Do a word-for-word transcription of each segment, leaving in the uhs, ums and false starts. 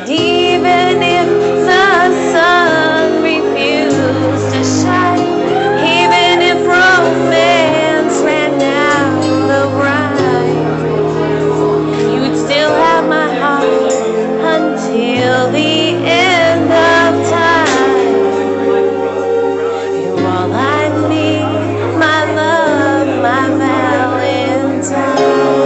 even if the sun refused to shine, even if romance ran out of rhyme, you would still have my heart until the end of time. You're all I need, my love, my Valentine.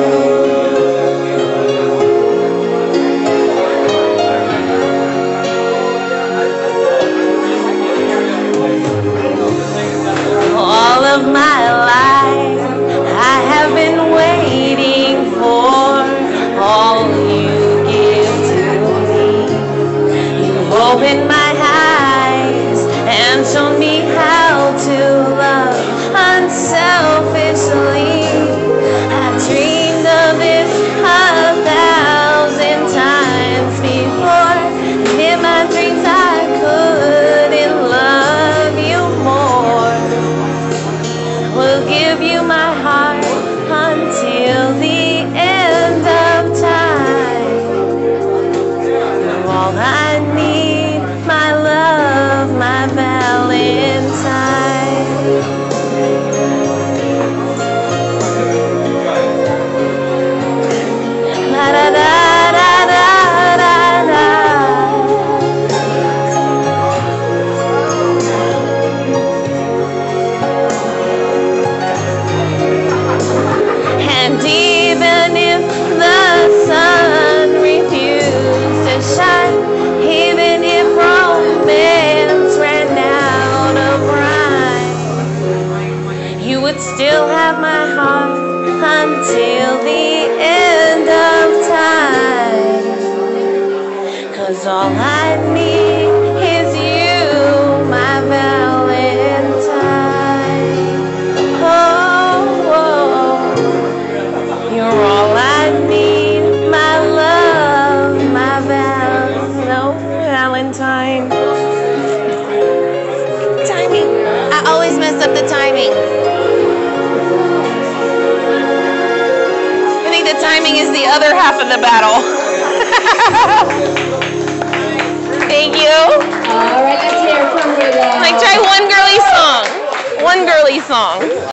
All of my life I have been waiting for all you give to me. You've opened my eyes and shown me how to love unselfishly. I dreamed of this a thousand times before, and in my dreams I couldn't love you more. Will give you my heart until the end of time. You're all I need, my love, my Valentine. La da da da da da da. And even if the sun refused to shine, even if romance ran out of rhyme, you would still have my heart until the end of time. 'Cause all I need is you, my Valentine. Oh, oh. You're all I need, my love, my val, no, Valentine. Timing. I always mess up the timing. I think the timing is the other half of the battle. Thank you. All right, let's hear from you. Like, try one girly song. One girly song.